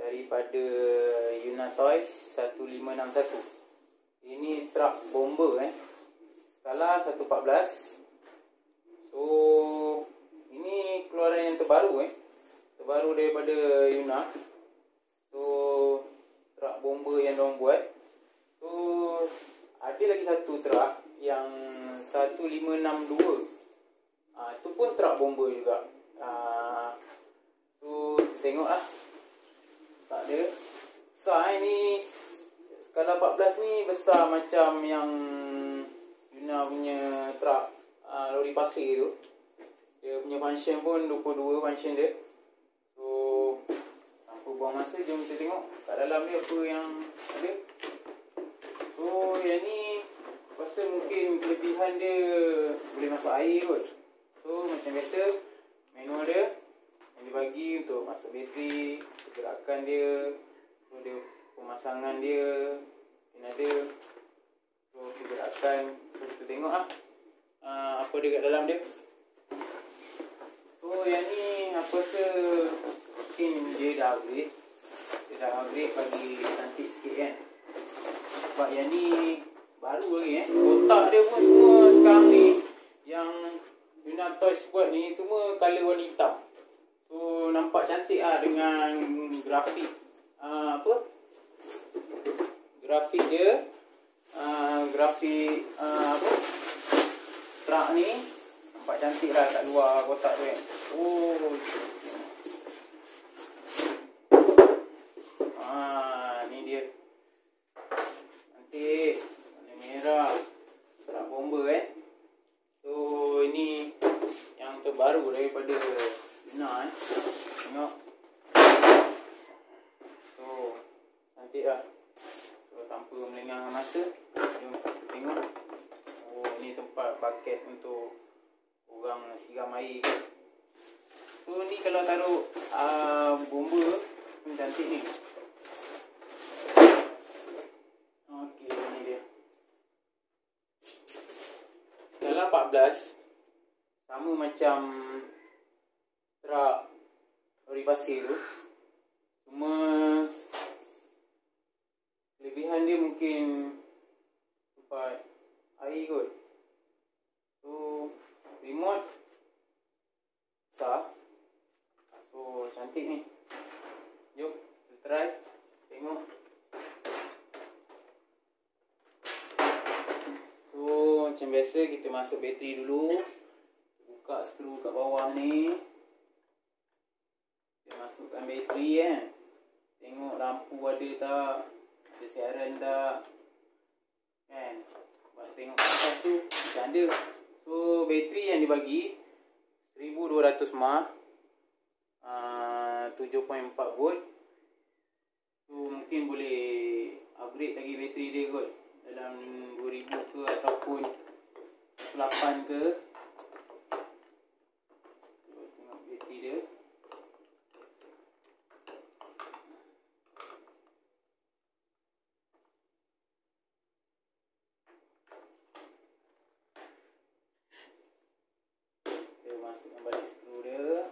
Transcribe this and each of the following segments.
daripada Yuna Toys 1561. Ini truk bomber skala 114. So ini keluaran yang terbaru terbaru daripada Yuna. So truk bomber yang diorang buat. So ada lagi satu truk yang 1562. Itu pun truk bomber juga. So tengok tak ada besar ni. Skala 14 ni besar macam yang Yuna punya truk lori pasir tu. Dia punya function pun 22 function dia. So tanpa buang masa, jom kita tengok kat dalam dia apa yang ada. So yang ni rasa mungkin kelebihan dia boleh masuk air kot. So macam biasa manual dia yang dibagi untuk masuk bateri, pergerakan dia, so dia pemasangan dia mungkin ada. So pergerakan, so kita tengok apa dia kat dalam dia. So yang ni apa ke mungkin dia dah upgrade bagi cantik sikit kan. Sebab yang ni baru lagi kotak dia pun semua sekarang ni yang Yuna Toys buat ni semua colour warna hitam. So nampak cantik dengan grafik grafik dia, grafik truk ni nampak cantik kat luar kotak tu kan. Ni dia cantik, warna merah, truk bomber So ini yang terbaru daripada Yuna Tengok. So cantik lah. So tanpa melengahkan masa, jom kita tengok. Ni tempat baket untuk orang siram air. So ni kalau taruh bomber pun cantik ni. Okey, ni dia. Skala 14 sama macam truk lori pasir tu. Cuma kelebihan dia mungkin tempat air kot. So remote besar. So cantik ni. Jom kita try tengok. So macam biasa kita masuk bateri dulu. Buka skru kat bawah ni. Kita masukkan bateri Tengok lampu ada tak, ada siaran tak kan. Sebab tengok kat atas tu macam ada. So bateri yang dibagi 1200 mAh, 7.4 volt. So mungkin boleh upgrade lagi bateri dia kot, dalam 2000 ke ataupun 8 ke. Tengok bateri dia. Kita masukkan balik skru dia.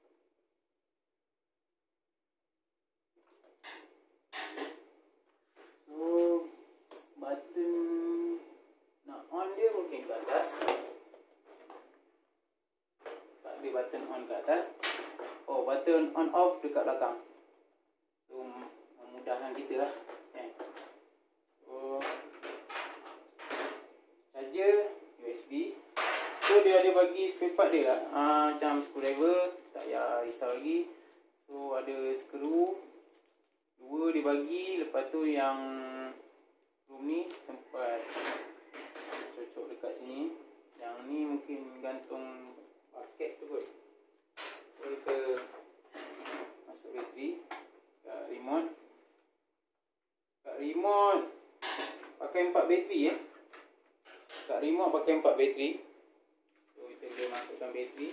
So button nak on dia mungkin ke atas. Tak ada button on kat atas. Button on off dekat belakang. So memudahkan kita lah So charger USB. So dia ada bagi spare part dia lah. Macam screwdriver, tak payah risau lagi. So ada skru 2 dia bagi. Lepas tu yang room ni tempat cocok dekat sini. Yang ni mungkin gantung paket tu kot. So kita masuk bateri kat remote. Kat remote pakai 4 bateri Kat remote pakai 4 bateri. So kita boleh masukkan bateri.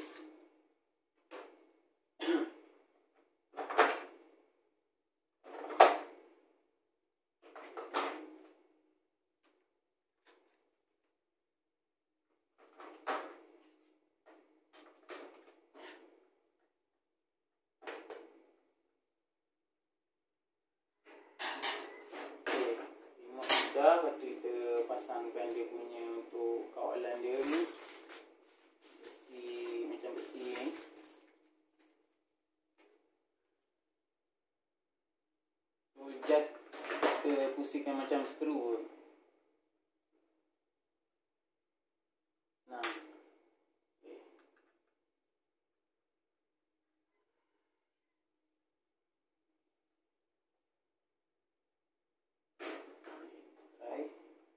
kita pasangkan dia punya untuk kawalan dia ni, besi macam besi ni. So just kita pusingkan macam skru. Nah, okay. Try.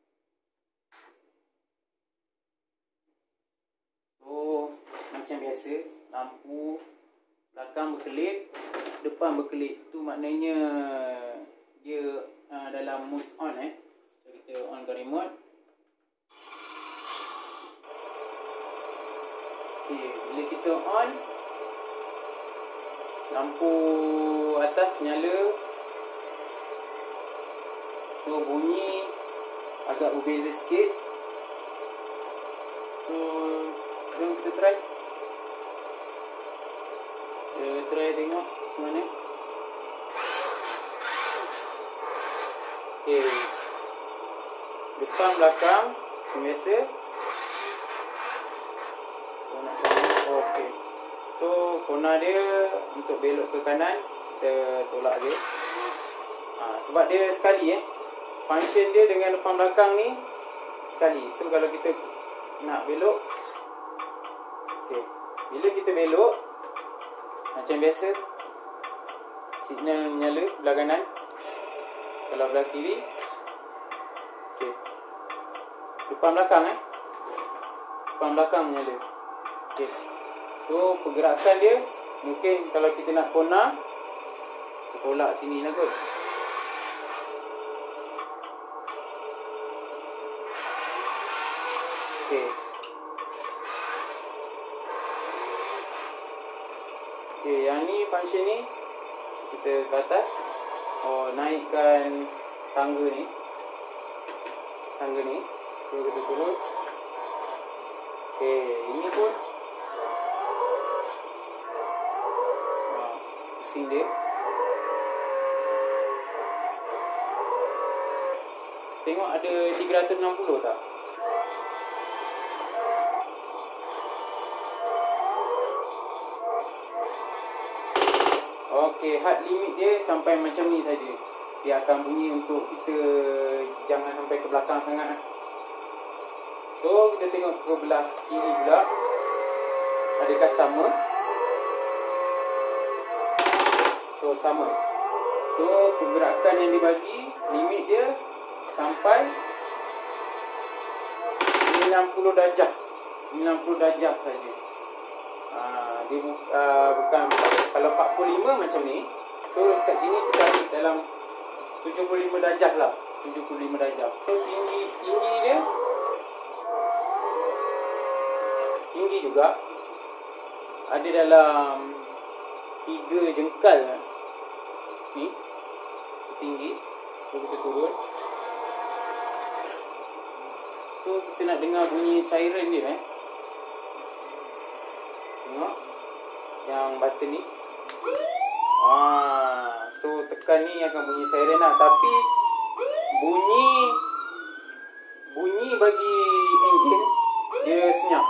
So macam biasa, lampu belakang berkelip, depan berkelip. Tu maknanya dia dalam mode on. So kita onkan remote. Okay, bila kita on, lampu atas nyala. So bunyi agak berbeza sikit. So jom kita try. Kita try tengok macam mana. Okay, depan belakang macam biasa. Okay. So corner dia untuk belok ke kanan, kita tolak dia. Sebab dia sekali function dia dengan depan belakang ni sekali. So kalau kita nak belok, okay, bila kita belok macam biasa, signal menyala belah kanan. Kalau belah kiri, okay, depan belakang depan belakang menyala. Okay. So pergerakan dia mungkin kalau kita nak corner, kita tolak sini lah kot. Okay. Okay, yang ni function ni kita ke atas. Naikkan tangga ni. So kita turun. Okay, ini pun pusing dia. Tengok ada 360 tak? Okey, hard limit dia sampai macam ni saja. Dia akan bunyi untuk kita jangan sampai ke belakang sangat. So kita tengok ke belah kiri pula. Adakah sama? So sama. So pergerakan yang dibagi, limit dia sampai 90 darjah. 90 darjah saja. Dia bukan kalau 45 macam ni. So kat sini kita ambil dalam 75 darjah lah. 75 darjah. So tinggi dia tinggi juga. Ada dalam 3 jengkal ni. So tinggi. So kita turun. So kita nak dengar bunyi siren dia Tengok yang button ni. So tekan ni akan bunyi siren lah. Tapi bunyi bagi enjin dia senyap.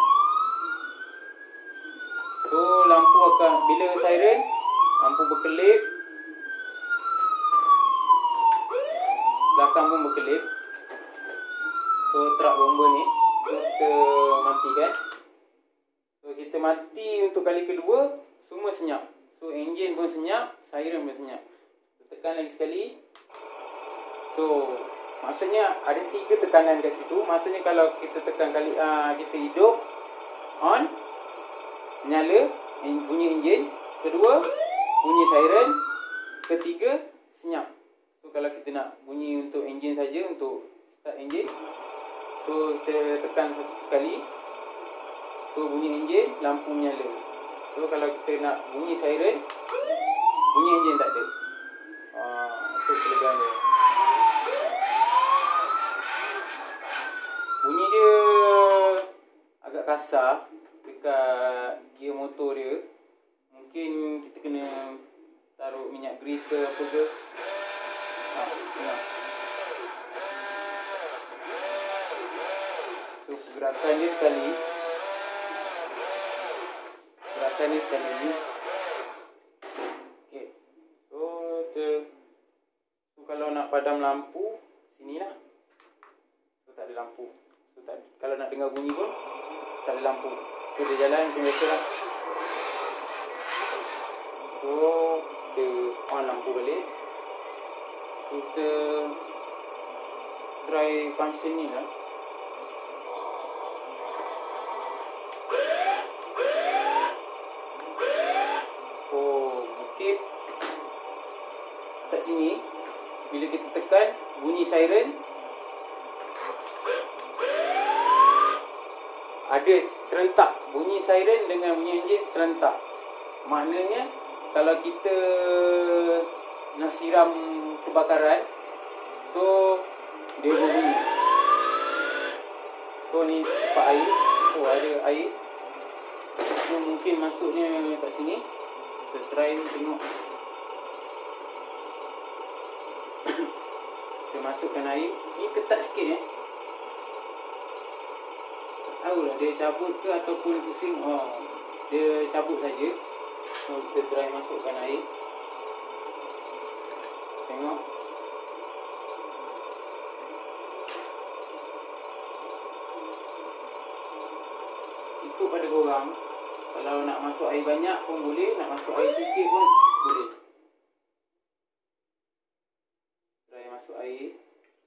So lampu akan, bila siren, lampu berkelip, belakang pun berkelip. So truk bomba ni, so kita matikan. So kita mati untuk kali kedua, semua senyap. So enjin pun senyap, siren pun senyap. Tekan lagi sekali. So maksudnya ada 3 tekanan kat situ. Maksudnya kalau kita tekan kali kita hidup, on, nyala bunyi enjin. Kedua, bunyi siren. Ketiga, senyap. So kalau kita nak bunyi untuk enjin saja, untuk start enjin, so kita tekan sekali. So bunyi enjin, lampu menyala. So kalau kita nak bunyi siren, bunyi enjin tak ada. Itu kelebihan dia. Bunyi dia agak kasar dekat gear motor dia. Mungkin kita kena taruh minyak grease ke apa ke. Tengok. gerakan dia sekali. Okey. So kalau nak padam lampu, sinilah. So tak ada lampu. So kalau nak dengar bunyi pun tak ada lampu. So dia jalan macam biasalah. So kita on lampu balik. So kita try function ni lah. Kat sini bila kita tekan bunyi siren, ada serentak bunyi siren dengan bunyi enjin serentak. Maknanya kalau kita nak siram kebakaran, so dia berbunyi. So ni tempat air. So ada air. So mungkin masuknya kat sini. Kita try tengok. Kita masukkan air. Ni ketat sikit tak tahulah dia cabut ke ataupun pusing. Dia cabut saja. So kita try masukkan air. Tengok. Ikut pada korang. Kalau nak masuk air banyak pun boleh, nak masuk air sikit pun boleh. Try masuk air.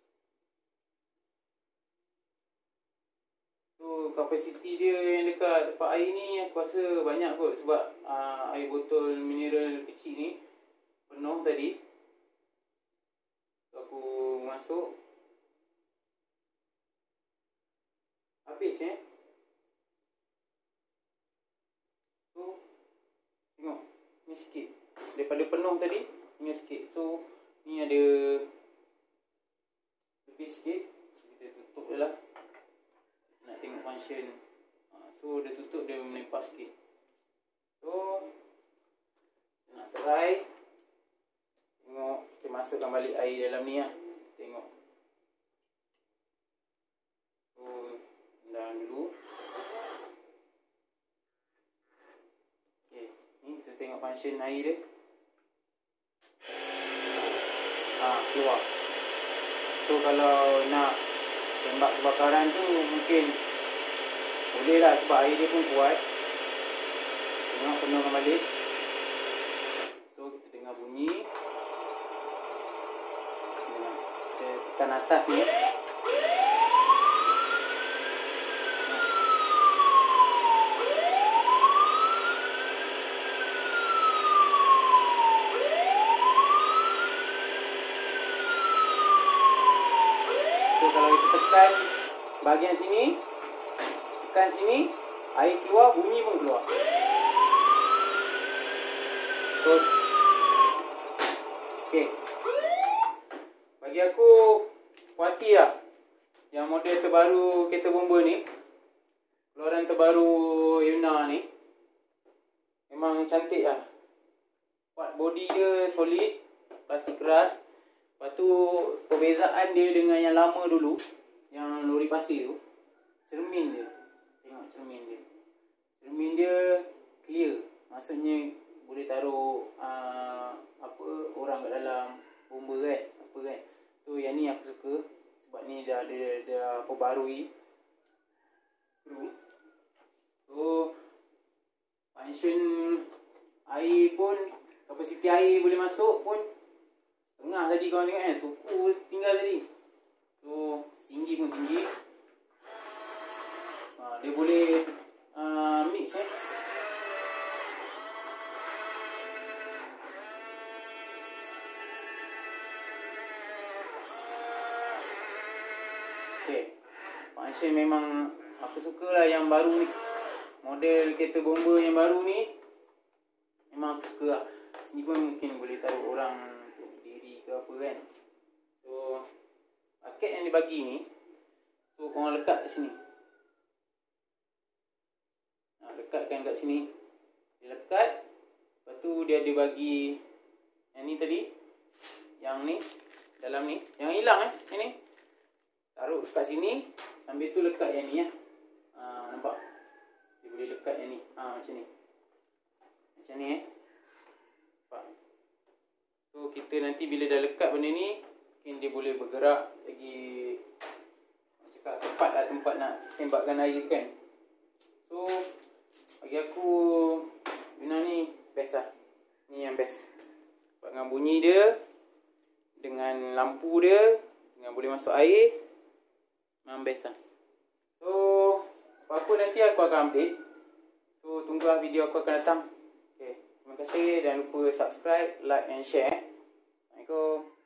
So kapasiti dia yang dekat tempat air ni aku rasa banyak kot. Sebab air botol mineral kecil ni penuh tadi. So, aku masuk. Habis tengok, ni sikit. Daripada penuh tadi, ni sikit. So, ni ada lebih sikit. Kita tutup je lah. Nak tengok function. So, dia tutup, dia menempah sikit. So, nak try. Tengok, kita masukkan balik air dalam ni lah. Tengok. So, dalam dulu. Tengok function air dia. Keluar. So kalau nak tembak kebakaran tu mungkin boleh lah sebab air dia pun kuat. Tengok penuhkan balik. So kita dengar bunyi. Kita tekan atas ni. Kalau kita tekan bahagian sini, tekan sini, air keluar, bunyi pun keluar. So, okay. Bagi aku puati lah yang model terbaru kereta bomba ni, keluaran terbaru Yuna ni, memang cantik lah. Part body dia solid, plastik keras. Lepas tu perbezaan dia dengan yang lama dulu, yang lori pasir tu, cermin dia. Tengok cermin dia. Cermin dia clear. Maksudnya boleh taruh orang kat dalam bomba kan, apa kan. So yang ni aku suka sebab ni dah perbarui. So function air pun, kapasiti air boleh masuk pun tengah tadi korang tengok kan, suku tinggal tadi. So tinggi pun tinggi. Dia boleh mix Okay. Function memang aku suka lah yang baru ni. Model kereta bomba yang baru ni memang aku suka lah. Sini pun mungkin boleh taruh orang ke apa kan. So paket yang dia bagi ni, so korang lekat kat sini. Lekatkan kat sini. Dia lekat. Lepas tu dia ada bagi yang ni tadi, yang ni dalam ni, yang hilang yang ni taruh kat sini. Sambil tu lekat yang ni nampak. Dia boleh lekat yang ni. Macam ni. Macam ni nampak. So kita nanti bila dah lekat benda ni, mungkin dia boleh bergerak lagi. Cakap tempat nak tembakkan air tu kan. So bagi aku Yuna ni best lah. Ni yang best. Dengan bunyi dia, dengan lampu dia, dengan boleh masuk air, memang best lah. So apa-apa nanti aku akan update. So tunggulah video aku akan datang. Okay. Terima kasih. Jangan lupa subscribe, like and share. Assalamualaikum.